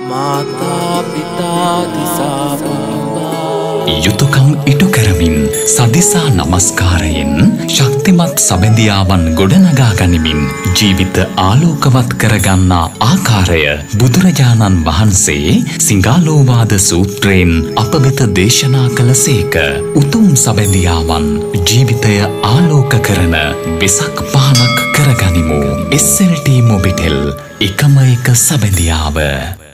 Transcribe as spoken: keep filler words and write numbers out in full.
මාතා පිතා දිසා පුම්බා යුතුයකම් ඉටු කරමින් සදිසා නමස්කාරයෙන් ශක්තිමත් සබැඳියාවන් ගොඩනගා ගනිමින් ජීවිත ආලෝකවත් කරගන්නා ආකාරය බුදුරජාණන් වහන්සේ සිංහාලෝවාද සූත්‍රයෙන් අප වෙත දේශනා කළසේක. උතුම් සබැඳියාවන් ජීවිතය ආලෝක කරන වෙසක් පහනක් කරගනිමු. එස් එල් ටී මොබිටෙල් එකම එක සබැඳියාව.